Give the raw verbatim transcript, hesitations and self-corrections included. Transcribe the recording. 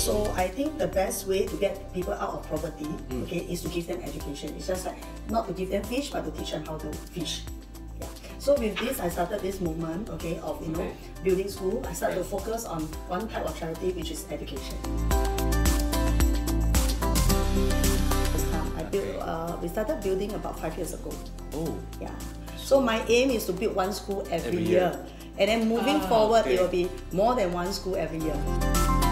So I think the best way to get people out of poverty, Mm. okay, is to give them education. It's just like not to give them fish, but to teach them how to fish. Yeah. So with this, I started this movement, okay, of you know Okay. building school. I started to focus on one type of charity, which is education. I built. Uh, we started building about five years ago. Oh. Yeah. So my aim is to build one school every, Every year. year. And then moving Ah, forward, okay. it will be more than one school every year.